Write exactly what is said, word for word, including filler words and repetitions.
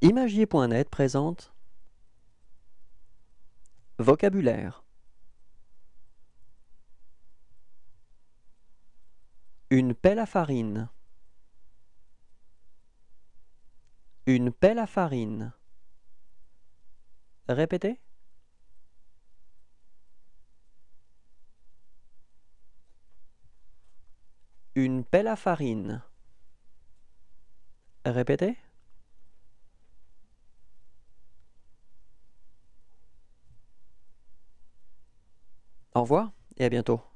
Imagier point net présente vocabulaire. Une pelle à farine. Une pelle à farine. Répétez. Une pelle à farine. Répétez. Au revoir et à bientôt.